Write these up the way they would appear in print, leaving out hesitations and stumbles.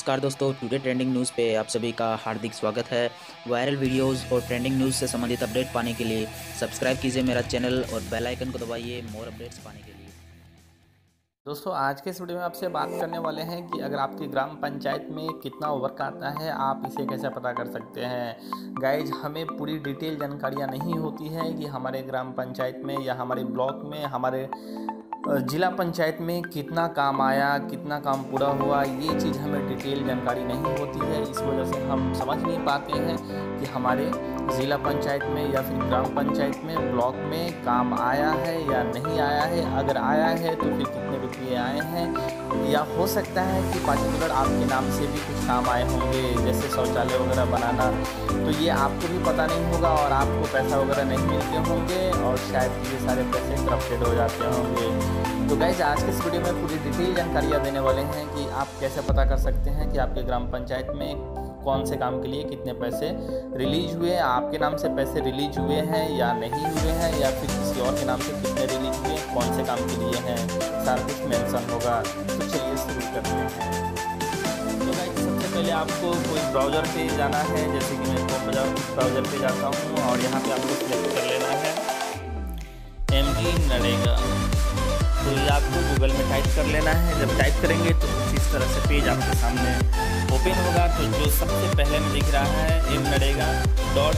नमस्कार दोस्तों, today trending news पे आप सभी का हार्दिक स्वागत है। वायरल वीडियोस और ट्रेंडिंग न्यूज़ से संबंधित अपडेट पाने के लिए सब्सक्राइब कीजिए मेरा चैनल और बेल आइकन को दबाइए मोर अपडेट्स पाने के लिए। दोस्तों, आज के इस वीडियो में आपसे बात करने वाले हैं कि अगर आपकी ग्राम पंचायत में कितना वर्क आता है, आप इसे कैसे पता कर सकते हैं। गाइज, हमें पूरी डिटेल जानकारियाँ नहीं होती हैं कि हमारे ग्राम पंचायत में या हमारे ब्लॉक में, हमारे जिला पंचायत में कितना काम आया, कितना काम पूरा हुआ, ये चीज़ हमें डिटेल जानकारी नहीं होती है। इस वजह से हम समझ नहीं पाते हैं कि हमारे ज़िला पंचायत में या फिर ग्राम पंचायत में, ब्लॉक में काम आया है या नहीं आया है। अगर आया है तो फिर कितने रुपये आए हैं, या हो सकता है कि पार्टिकुलर आपके नाम से भी कुछ काम आए होंगे, जैसे शौचालय वगैरह बनाना, तो ये आपको भी पता नहीं होगा और आपको पैसा वगैरह नहीं मिलते होंगे और शायद ये सारे पैसे करप्टेड हो जाते होंगे। तो गाइज, आज के इस वीडियो में पूरी डिटेल जानकारियाँ देने वाले हैं कि आप कैसे पता कर सकते हैं कि आपके ग्राम पंचायत में कौन से काम के लिए कितने पैसे रिलीज हुए हैं, आपके नाम से पैसे रिलीज हुए हैं या नहीं हुए हैं, या फिर किसी और के नाम से कितने रिलीज हुए हैं, कौन से काम के लिए हैं, सारा कुछ मेंशन होगा। तो चलिए शुरू करते हैं। तो गाइस, सबसे पहले आपको कोई ब्राउज़र पे जाना है, जैसे कि मैं ब्राउज़र पे जाता हूँ और यहाँ पे आपको सिलेक्ट कर लेना है MG नरेगा। तो ये आपको गूगल में टाइप कर लेना है। जब टाइप करेंगे तो कुछ इस तरह से पेज आपके सामने ओपन होगा। तो जो सबसे पहले में दिख रहा है mnarega.nic.in,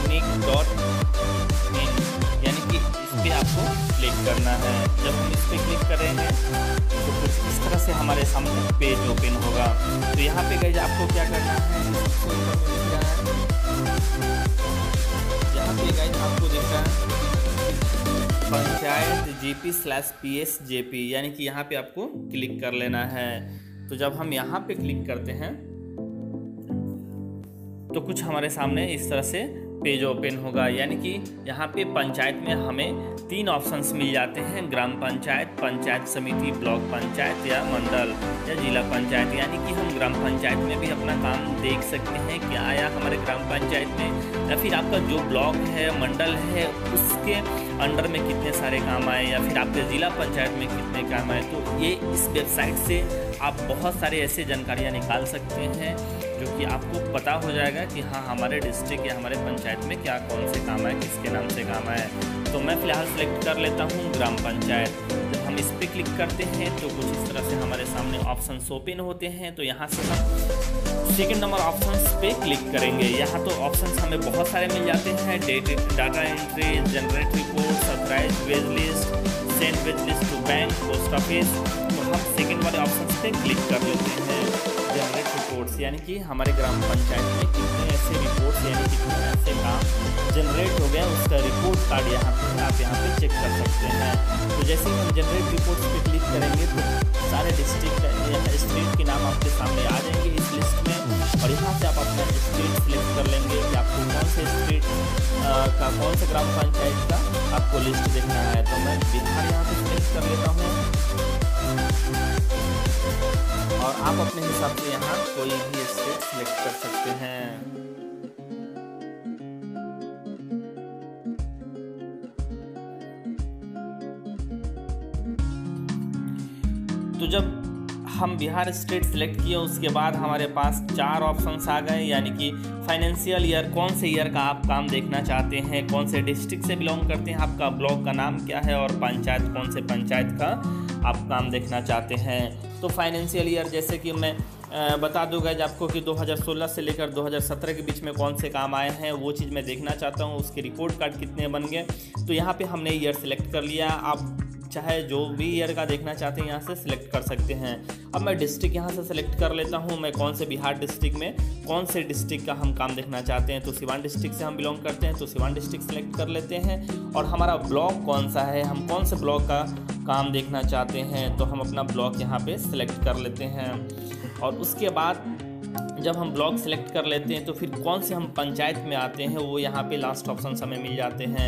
यानी कि इस पर आपको क्लिक करना है। जब हम इस पर क्लिक करेंगे तो कुछ इस तरह से हमारे सामने पेज ओपन होगा। तो यहाँ पे गाइस आपको क्या करना है, यहाँ पे गाइस आपको दिख रहा है पंचायत GP/PSJP, यानी कि यहाँ पे आपको क्लिक कर लेना है। तो जब हम यहाँ पे क्लिक करते हैं तो कुछ हमारे सामने इस तरह से पेज ओपन होगा, यानी कि यहाँ पे पंचायत में हमें 3 ऑप्शंस मिल जाते हैं: ग्राम पंचायत, पंचायत समिति, ब्लॉक पंचायत या मंडल या जिला पंचायत। यानी कि हम ग्राम पंचायत में भी अपना काम देख सकते हैं कि आया हमारे ग्राम पंचायत में, या फिर आपका जो ब्लॉक है, मंडल है, उसके अंडर में कितने सारे काम आए, या फिर आपके ज़िला पंचायत में कितने काम आए। तो ये इस वेबसाइट से आप बहुत सारे ऐसे जानकारियाँ निकाल सकते हैं जो कि आपको पता हो जाएगा कि हाँ, हमारे डिस्ट्रिक्ट या हमारे पंचायत में क्या कौन से काम आए, किसके नाम से काम आए। तो मैं फ़िलहाल सेलेक्ट कर लेता हूँ ग्राम पंचायत। जब हम इस पर क्लिक करते हैं तो कुछ इस तरह से हमारे सामने ऑप्शन ओपन होते हैं। तो यहाँ से हम सेकंड नंबर ऑप्शंस पे क्लिक करेंगे। यहाँ तो ऑप्शंस हमें बहुत सारे मिल जाते हैं: data entry, generate report, authorise wage list, send wage list to bank, post office. तो हम सेकंड वाले ऑप्शन पे क्लिक कर लेते हैं जनरेट रिपोर्ट्स, यानी कि हमारे ग्राम पंचायत में कितने ऐसे रिपोर्ट्स, यानी कितने ऐसे काम जनरेट हो गए, उसका रिपोर्ट कार्ड यहाँ पे आप यहाँ पे चेक कर सकते हैं। तो जैसे ही हम जनरेट रिपोर्ट्स पे क्लिक करेंगे तो सारे डिस्ट्रिक्ट या स्टेट के नाम आपके सामने आ जाएंगे इस लिस्ट में, और यहाँ से आप अपना स्टेट सिलेक्ट कर लेंगे कि आपको कौन से स्टेट का, कौन से ग्राम पंचायत का आपको लिस्ट देखना है। तो मैं बिहार यहाँ पे सिलेक्ट कर लेता हूँ, और आप अपने हिसाब से यहाँ कोई भी स्टेट सिलेक्ट कर सकते हैं। तो जब हम बिहार स्टेट सिलेक्ट किए, उसके बाद हमारे पास 4 ऑप्शंस आ गए, यानी कि फाइनेंशियल ईयर, कौन से ईयर का आप काम देखना चाहते हैं, कौन से डिस्ट्रिक्ट से बिलोंग करते हैं, आपका ब्लॉक का नाम क्या है, और पंचायत, कौन से पंचायत का आप काम देखना चाहते हैं। तो फाइनेंशियल ईयर, जैसे कि मैं बता दूंगा आपको कि 2016 से लेकर 2017 के बीच में कौन से काम आए हैं, वो चीज़ मैं देखना चाहता हूँ। उसके रिपोर्ट कार्ड कितने बन गए, तो यहाँ पे हमने ईयर सेलेक्ट कर लिया। आप चाहे जो भी ईयर का देखना चाहते हैं यहाँ से सिलेक्ट कर सकते हैं। अब मैं डिस्ट्रिक्ट यहाँ से सिलेक्ट कर लेता हूँ, मैं कौन से बिहार डिस्ट्रिक्ट में कौन से डिस्ट्रिक्ट का हम काम देखना चाहते हैं। तो सिवान डिस्ट्रिक्ट से हम बिलोंग करते हैं, तो सिवान डिस्ट्रिक्ट सेलेक्ट कर लेते हैं। और हमारा ब्लॉक कौन सा है, हम कौन से ब्लॉक का काम देखना चाहते हैं, तो हम अपना ब्लॉक यहाँ पे सिलेक्ट कर लेते हैं। और उसके बाद जब हम ब्लॉक सेलेक्ट कर लेते हैं तो फिर कौन से हम पंचायत में आते हैं, वो यहाँ पे लास्ट ऑप्शन हमें मिल जाते हैं।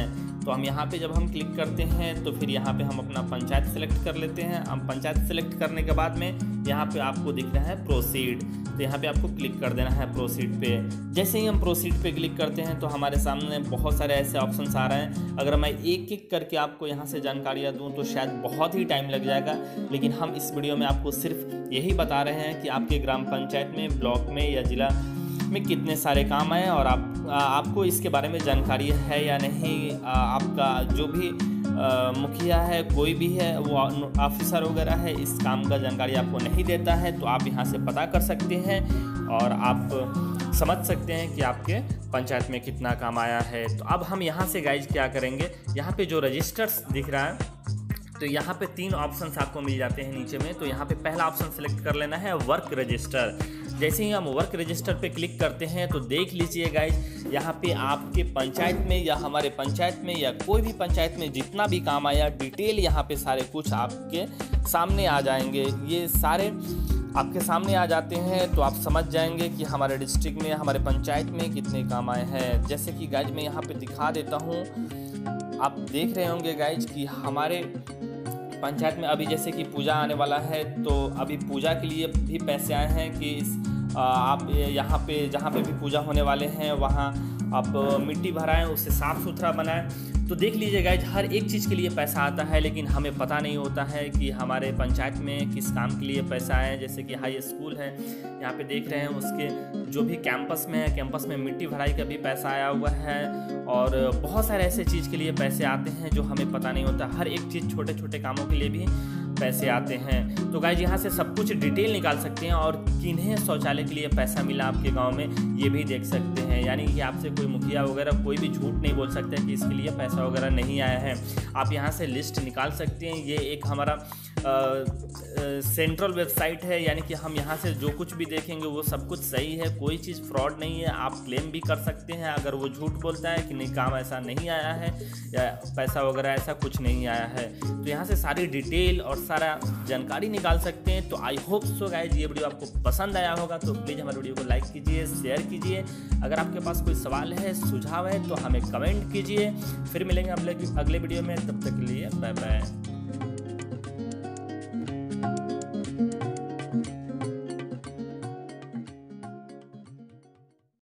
तो हम यहाँ पे जब हम क्लिक करते हैं तो फिर यहाँ पे हम अपना पंचायत सेलेक्ट कर लेते हैं। हम पंचायत सेलेक्ट करने के बाद में यहाँ पे आपको दिख रहा है प्रोसीड, तो यहाँ पे आपको क्लिक कर देना है प्रोसीड पे। जैसे ही हम प्रोसीड पे क्लिक करते हैं तो हमारे सामने बहुत सारे ऐसे ऑप्शंस आ रहे हैं। अगर मैं एक एक करके आपको यहाँ से जानकारियाँ दूँ तो शायद बहुत ही टाइम लग जाएगा, लेकिन हम इस वीडियो में आपको सिर्फ यही बता रहे हैं कि आपके ग्राम पंचायत में, ब्लॉक में या ज़िला में कितने सारे काम आए और आपको इसके बारे में जानकारी है या नहीं। आपका जो भी मुखिया है, कोई भी है, वो ऑफिसर वगैरह है, इस काम का जानकारी आपको नहीं देता है, तो आप यहाँ से पता कर सकते हैं और आप समझ सकते हैं कि आपके पंचायत में कितना काम आया है। तो अब हम यहाँ से गाइज क्या करेंगे, यहाँ पे जो रजिस्टर्स दिख रहा है तो यहाँ पे 3 ऑप्शंस आपको मिल जाते हैं नीचे में। तो यहाँ पे पहला ऑप्शन सेलेक्ट कर लेना है वर्क रजिस्टर। जैसे ही हम वर्क रजिस्टर पे क्लिक करते हैं तो देख लीजिए गाइज, यहाँ पे आपके पंचायत में या हमारे पंचायत में या कोई भी पंचायत में जितना भी काम आया डिटेल यहाँ पे सारे कुछ आपके सामने आ जाएंगे। ये सारे आपके सामने आ जाते हैं तो आप समझ जाएंगे कि हमारे डिस्ट्रिक्ट में, हमारे पंचायत में कितने काम आए हैं। जैसे कि गाइज मैं यहाँ पे दिखा देता हूँ, आप देख रहे होंगे गाइज कि हमारे पंचायत में अभी जैसे कि पूजा आने वाला है तो अभी पूजा के लिए भी पैसे आए हैं कि आप यहाँ पे जहाँ पे भी पूजा होने वाले हैं वहाँ आप मिट्टी भराएं, उसे साफ़ सुथरा बनाएं। तो देख लीजिए गाइज, हर एक चीज़ के लिए पैसा आता है, लेकिन हमें पता नहीं होता है कि हमारे पंचायत में किस काम के लिए पैसा आए। जैसे कि हाई स्कूल है, यहाँ पे देख रहे हैं, उसके जो भी कैंपस में है, कैंपस में मिट्टी भराई का भी पैसा आया हुआ है और बहुत सारे ऐसे चीज़ के लिए पैसे आते हैं जो हमें पता नहीं होता। हर एक चीज़, छोटे छोटे कामों के लिए भी पैसे आते हैं। तो गाइज यहाँ से सब कुछ डिटेल निकाल सकते हैं और किन्हें शौचालय के लिए पैसा मिला आपके गांव में ये भी देख सकते हैं। यानी कि आपसे कोई मुखिया वगैरह कोई भी झूठ नहीं बोल सकता कि इसके लिए पैसा वगैरह नहीं आया है। आप यहाँ से लिस्ट निकाल सकते हैं। ये एक हमारा सेंट्रल वेबसाइट है, यानी कि हम यहाँ से जो कुछ भी देखेंगे वो सब कुछ सही है, कोई चीज़ फ्रॉड नहीं है। आप क्लेम भी कर सकते हैं अगर वो झूठ बोलता है कि नहीं काम ऐसा नहीं आया है या पैसा वगैरह ऐसा कुछ नहीं आया है। तो यहाँ से सारी डिटेल और सारा जानकारी निकाल सकते हैं। तो आई होप सो गाइज ये वीडियो आपको पसंद आया होगा, तो प्लीज़ हमारे वीडियो को लाइक कीजिए, शेयर कीजिए। अगर आपके पास कोई सवाल है, सुझाव है तो हमें कमेंट कीजिए। फिर मिलेंगे अगले वीडियो में, तब तक के लिए बाय बाय।